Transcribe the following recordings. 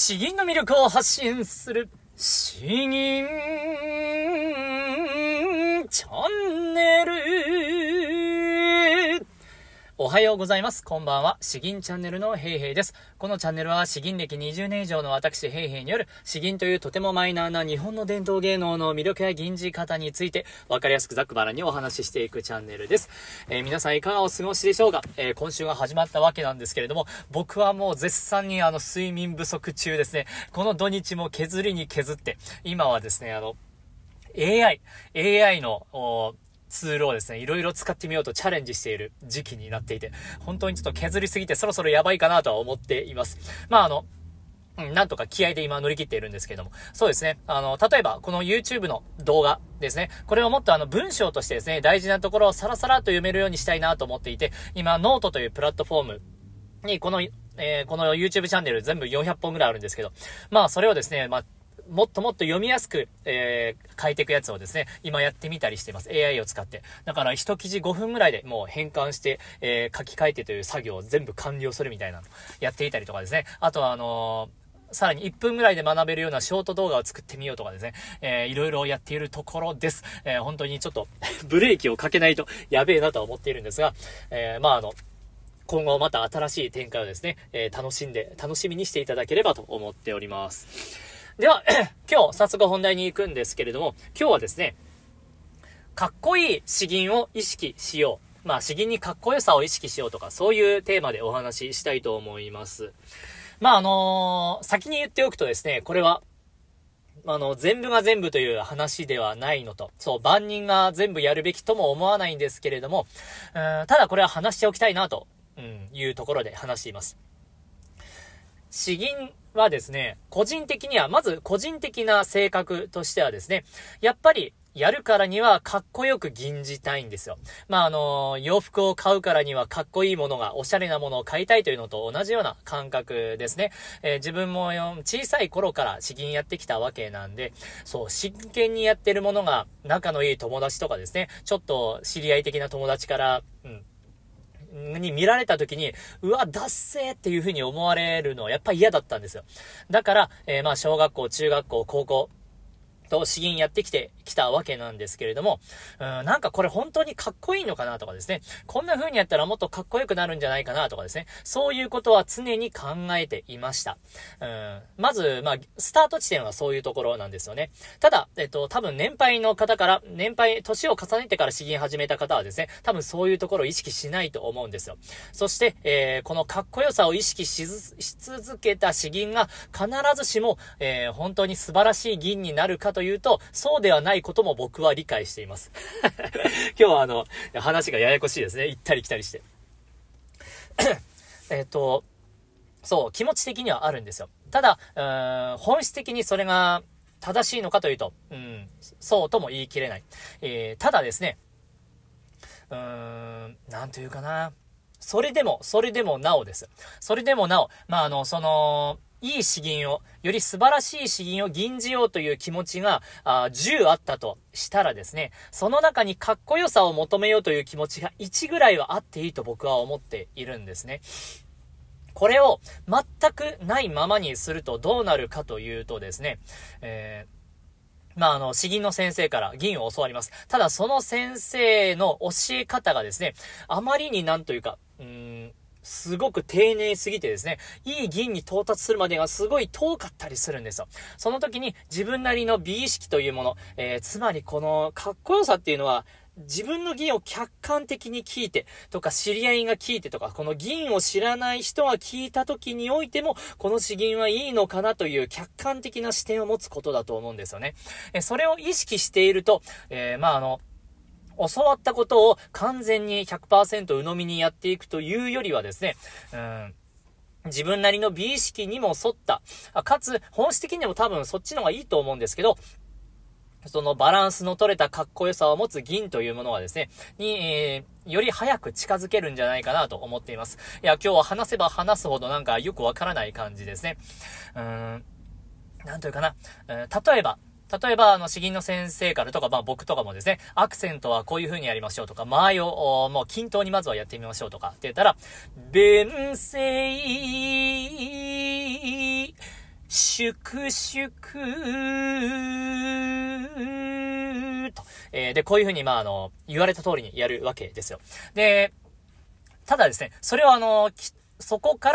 詩吟の魅力を発信する詩吟チャンネル。おはようございます。こんばんは。詩吟チャンネルのヘイヘイです。このチャンネルは詩吟歴20年以上の私ヘイヘイによる詩吟というとてもマイナーな日本の伝統芸能の魅力や吟じ方について分かりやすくざっくばらんにお話ししていくチャンネルです。皆さんいかがお過ごしでしょうか。今週が始まったわけなんですけれども、僕はもう絶賛に睡眠不足中ですね。この土日も削りに削って、今はですね、AI のツールをですね、いろいろ使ってみようとチャレンジしている時期になっていて、本当にちょっと削りすぎてそろそろやばいかなとは思っています。なんとか気合で今乗り切っているんですけれども。そうですね。例えば、この YouTube の動画ですね。これをもっと文章としてですね、大事なところをサラサラと読めるようにしたいなと思っていて、今、ノートというプラットフォームに、この YouTube チャンネル全部400本ぐらいあるんですけど、それをですね、もっともっと読みやすく、書いていくやつをですね、今やってみたりしています。AI を使って。だから一記事5分ぐらいでもう変換して、書き換えてという作業を全部完了するみたいなのやっていたりとかですね。あとはさらに1分ぐらいで学べるようなショート動画を作ってみようとかですね。いろいろやっているところです。本当にちょっとブレーキをかけないとやべえなとは思っているんですが、今後また新しい展開をですね、楽しみにしていただければと思っております。では、今日早速本題に行くんですけれども、今日はですね、かっこいい詩吟を意識しよう。詩吟にかっこよさを意識しようとか、そういうテーマでお話ししたいと思います。先に言っておくとですね、これは、全部が全部という話ではないのと、万人が全部やるべきとも思わないんですけれども、ただこれは話しておきたいなと、いうところで話しています。詩吟はですね、まず個人的な性格としてはですね、やっぱりやるからにはかっこよく吟じたいんですよ。洋服を買うからにはかっこいいものが、おしゃれなものを買いたいというのと同じような感覚ですね。自分も小さい頃から詩吟やってきたわけなんで、真剣にやってるものが仲のいい友達とかですね、ちょっと知り合い的な友達から、に見られた時に、うわ、ダッセーっていう風に思われるのはやっぱり嫌だったんですよ。だから、小学校、中学校、高校と詩吟やってきたわけなんですけれども、なんかこれ本当にかっこいいのかなとかですね、こんな風にやったらもっとかっこよくなるんじゃないかなとかですね、そういうことは常に考えていました。まず、スタート地点はそういうところなんですよね。ただ、多分年配の方から、年を重ねてから詩吟始めた方はですね、多分そういうところを意識しないと思うんですよ。そして、このかっこよさを意識し続けた詩吟が必ずしも、本当に素晴らしい吟になるかというと、そうではないことも僕は理解しています。今日は話がややこしいですね。行ったり来たりして。気持ち的にはあるんですよ。ただ、本質的にそれが正しいのかというと、そうとも言い切れない。ただですね、なんというかな。それでもなおです。それでもなお、いい詩吟を、より素晴らしい詩吟を吟じようという気持ちが10あったとしたらですね、その中にかっこよさを求めようという気持ちが1ぐらいはあっていいと僕は思っているんですね。これを全くないままにするとどうなるかというとですね、詩吟の先生から吟を教わります。ただその先生の教え方がですね、あまりになんというか、すごく丁寧すぎてですね、いい吟に到達するまでがすごい遠かったりするんですよ。その時に自分なりの美意識というもの、つまりこのかっこよさっていうのは、自分の吟を客観的に聞いてとか、知り合いが聞いてとか、この吟を知らない人が聞いた時においても、この詩吟はいいのかなという客観的な視点を持つことだと思うんですよね。それを意識していると、教わったことを完全に 100% 鵜呑みにやっていくというよりはですね、自分なりの美意識にも沿った、かつ本質的にも多分そっちの方がいいと思うんですけど、そのバランスの取れたかっこよさを持つ吟というものはですね、より早く近づけるんじゃないかなと思っています。いや、今日は話せば話すほどなんかよくわからない感じですね。なんというかな。例えば、詩吟の先生からとか、僕とかもですね、アクセントはこういう風にやりましょうとか、間合いをもう均等にまずはやってみましょうとかって言ったら、弁声粛々と、で、こういう風に、言われた通りにやるわけですよ。で、ただですね、それをそこから、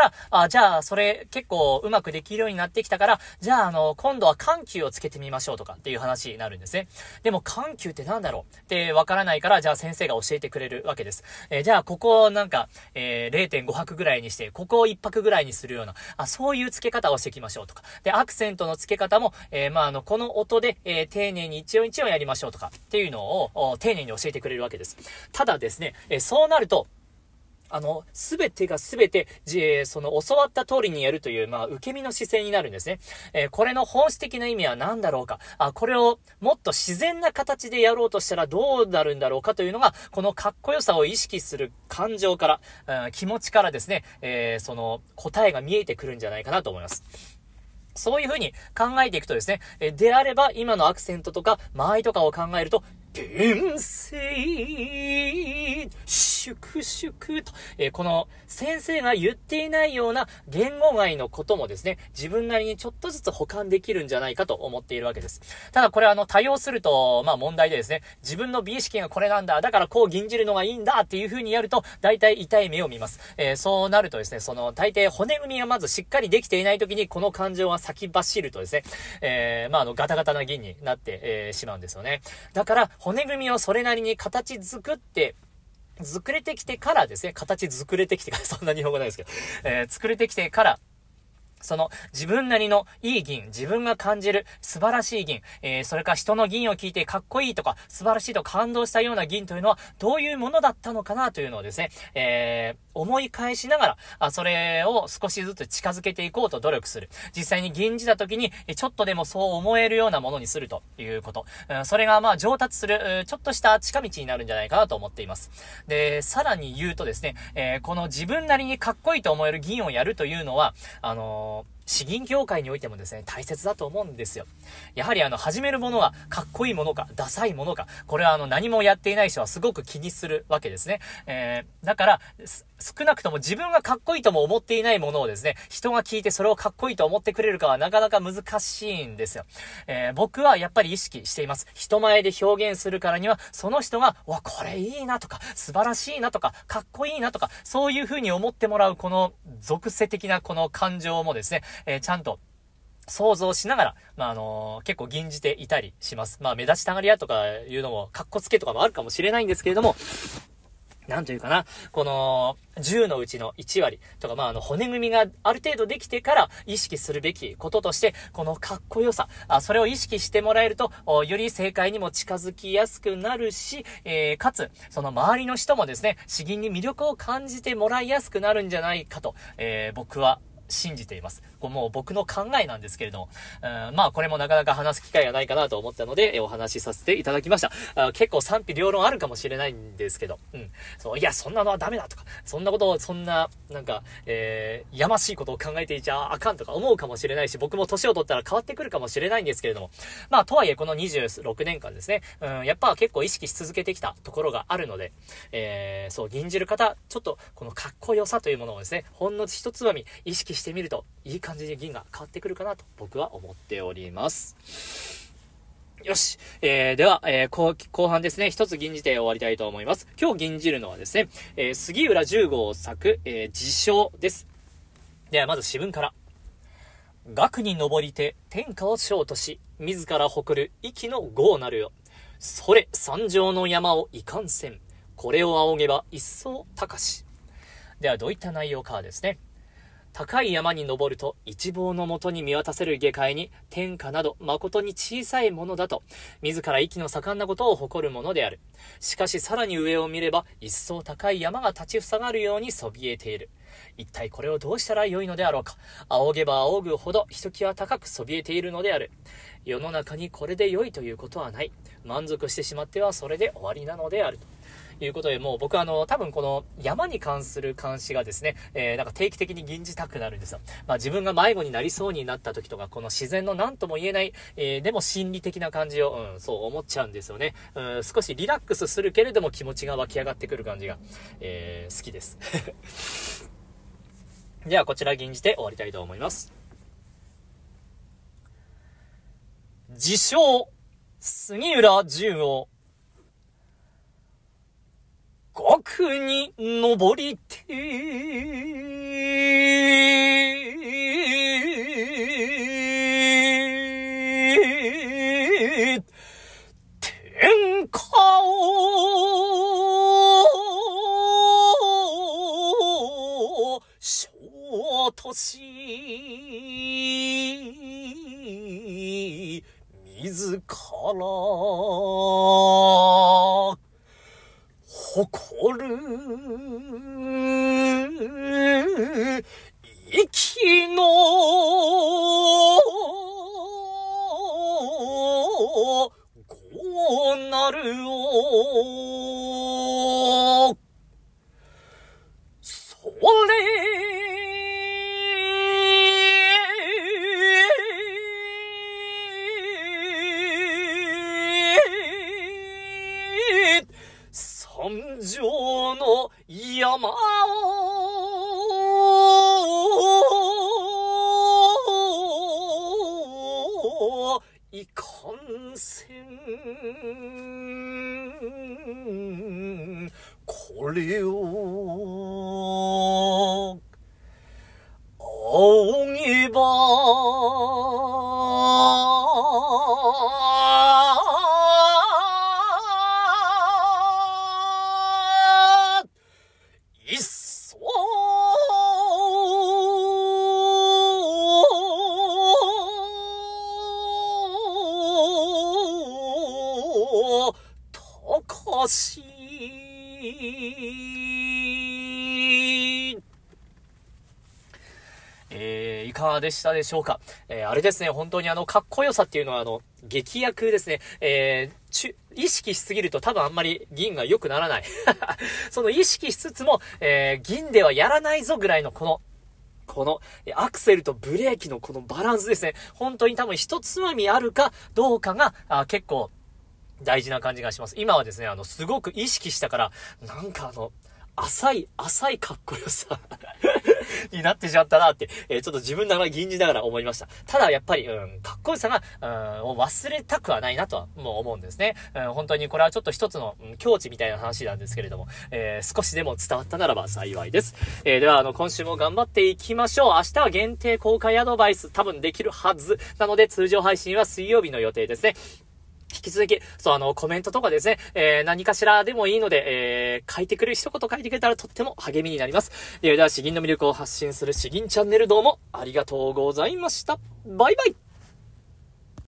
じゃあ、それ結構うまくできるようになってきたから、じゃあ、今度は緩急をつけてみましょうとかっていう話になるんですね。でも、緩急ってなんだろうってわからないから、じゃあ先生が教えてくれるわけです。じゃあ、ここを0.5 拍ぐらいにして、ここを1拍ぐらいにするような、そういう付け方をしていきましょうとか。で、アクセントの付け方も、この音で、丁寧に一音一音やりましょうとかっていうのを、丁寧に教えてくれるわけです。ただですね、そうなると、すべてがすべて、教わった通りにやるという、受け身の姿勢になるんですね。これの本質的な意味は何だろうか。これをもっと自然な形でやろうとしたらどうなるんだろうかというのが、このかっこよさを意識する感情から、気持ちからですね、答えが見えてくるんじゃないかなと思います。そういう風に考えていくとですね、であれば今のアクセントとか間合いとかを考えると、天性粛々と、この先生が言っていないような言語外のこともですね、自分なりにちょっとずつ補完できるんじゃないかと思っているわけです。ただこれ多用すると、問題でですね、自分の美意識がこれなんだ、だからこう吟じるのがいいんだっていう風にやると、大体痛い目を見ます。そうなるとですね、大抵骨組みがまずしっかりできていない時にこの感情が先走るとですね、ガタガタな銀になって、しまうんですよね。だから、骨組みをそれなりに形作れてきてからですね、形作れてきてから、そんな日本語ないですけど、作れてきてから、自分なりのいい銀、自分が感じる素晴らしい銀、それから人の銀を聞いてかっこいいとか素晴らしいと感動したような銀というのはどういうものだったのかなというのをですね、思い返しながら、それを少しずつ近づけていこうと努力する。実際に吟じた時に、ちょっとでもそう思えるようなものにするということ。それが上達する、ちょっとした近道になるんじゃないかなと思っています。で、さらに言うとですね、この自分なりにかっこいいと思える銀をやるというのは、詩吟業界においてもですね、大切だと思うんですよ。やはり始めるものがかっこいいものか、ダサいものか、これは何もやっていない人はすごく気にするわけですね。だから、少なくとも自分がかっこいいとも思っていないものをですね、人が聞いてそれをかっこいいと思ってくれるかはなかなか難しいんですよ。僕はやっぱり意識しています。人前で表現するからには、その人が、これいいなとか、素晴らしいなとか、かっこいいなとか、そういう風に思ってもらうこの属性的なこの感情もですね、ちゃんと想像しながら、結構吟じていたりします。目立ちたがり屋とかいうのも、かっこつけとかもあるかもしれないんですけれども、なんというかな、この10のうちの1割とか、骨組みがある程度できてから意識するべきこととして、このかっこよさ、それを意識してもらえると、より正解にも近づきやすくなるし、かつ、その周りの人もですね、詩吟に魅力を感じてもらいやすくなるんじゃないかと、僕は信じています。これもう僕の考えなんですけれども、これもなかなか話す機会がないかなと思ったので、お話しさせていただきました。結構賛否両論あるかもしれないんですけど、いや、そんなのはダメだとか、そんなことを、やましいことを考えていちゃあかんとか思うかもしれないし、僕も年を取ったら変わってくるかもしれないんですけれども、とはいえこの26年間ですね、やっぱ結構意識し続けてきたところがあるので、吟じる方、ちょっとこのかっこよさというものをですね、ほんの一つまみ意識してみると、いい感じに銀が変わってくるかなと僕は思っております。よし。では、後半ですね、一つ吟じて終わりたいと思います。今日吟じるのはですね、杉浦十五作、自称です。では、まず詩文から。学に登りて天下を将とし、自ら誇る息の豪なるよ。それ山上の山をいかんせん。これを仰げば一層高し。では、どういった内容かですね。高い山に登ると一望のもとに見渡せる下界に天下など誠に小さいものだと自ら息の盛んなことを誇るものである。しかしさらに上を見れば一層高い山が立ちふさがるようにそびえている。一体これをどうしたらよいのであろうか。仰げば仰ぐほどひときわ高くそびえているのである。世の中にこれで良いということはない。満足してしまってはそれで終わりなのであるということで、もう僕は多分この山に関する監視がですね、定期的に吟じたくなるんですよ。自分が迷子になりそうになった時とか、この自然の何とも言えない、でも心理的な感じを、そう思っちゃうんですよね。少しリラックスするけれども気持ちが湧き上がってくる感じが、好きです。ではこちら吟じて終わりたいと思います。 自称、杉浦淳を、極に登りて、天下を、小とし、自ら、誇る、息の、ごなるを、それ、三条の山を、いかんせん、これを、仰げば、いっそ、高し、いかがでしたでしょうか。あれですね、本当にかっこよさっていうのは劇薬ですね。意識しすぎると多分あんまり銀が良くならない。その意識しつつも、銀ではやらないぞぐらいのこのアクセルとブレーキのこのバランスですね。本当に多分一つまみあるかどうかが結構大事な感じがします。今はですね、すごく意識したから、なんか浅いかっこよさになってしまったなって、ちょっと自分ながら吟じながら思いました。ただやっぱり、かっこよさが、を忘れたくはないなとはもう思うんですね。本当にこれはちょっと一つの境地みたいな話なんですけれども、少しでも伝わったならば幸いです。では今週も頑張っていきましょう。明日は限定公開アドバイス多分できるはず。なので通常配信は水曜日の予定ですね。引き続き、コメントとかですね、何かしらでもいいので、一言書いてくれたらとっても励みになります。では、詩吟の魅力を発信する詩吟チャンネルどうもありがとうございました。バイバイ。